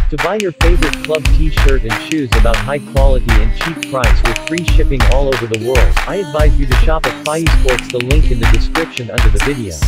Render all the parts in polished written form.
To buy your favorite club t-shirt and shoes about high quality and cheap price with free shipping all over the world, I advise you to shop at Faye Sports. The link in the description under the video.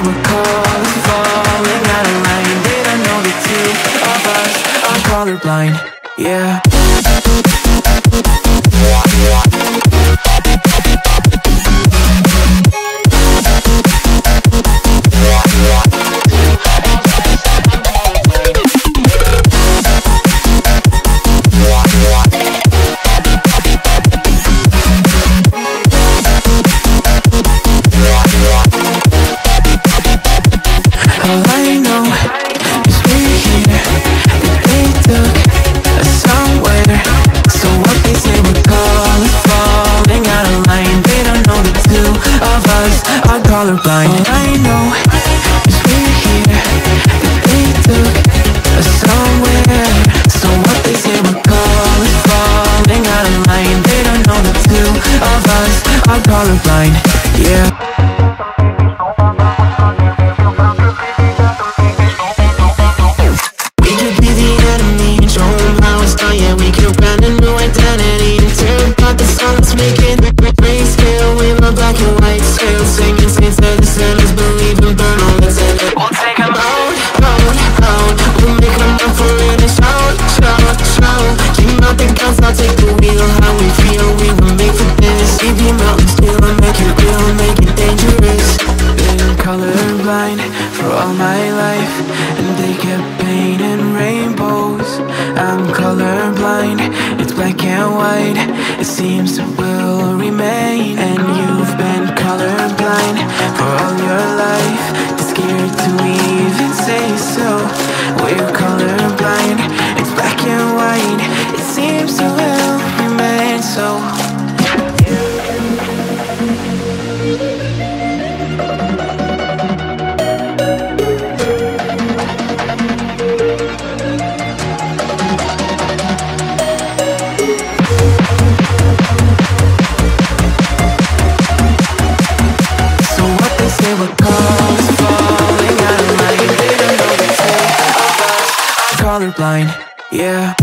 we're colors falling out of line. They don't know the two of us are colorblind, yeah. All I know is we're here, that they took us somewhere. So what they say we're colors falling out of line. They don't know the two of us are colorblind. All I know is we're here, that they took us somewhere. So what they say we're colors falling out of line. They don't know the two of us are colorblind, yeah. I'll take the wheel, how we feel, we were made for this. We be mountains still, make it real, make it dangerous. Been colorblind for all my life, and they kept painting rainbows. I'm colorblind, it's black and white, it seems it will remain. And you've been colorblind for all your life, too scared to even say so. We're colorblind, it's black and white, it seems it will remain so. So what they say we're colors falling out of line. They don't know the two of us are colorblind, yeah.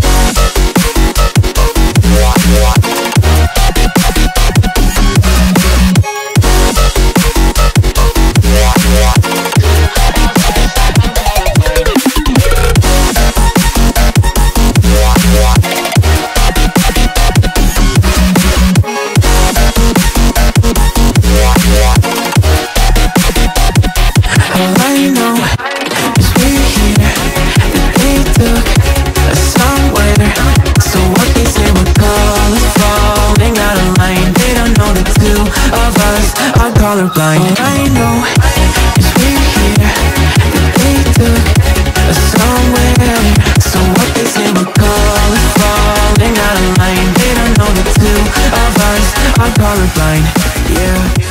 All I know is we're here, that they took us somewhere. So what they say we're colors falling out of line. They don't know the two of us are colorblind. All I know is we're here, that they took us somewhere. So what they say we're colors falling out of line. They don't know the two of us are colorblind, yeah.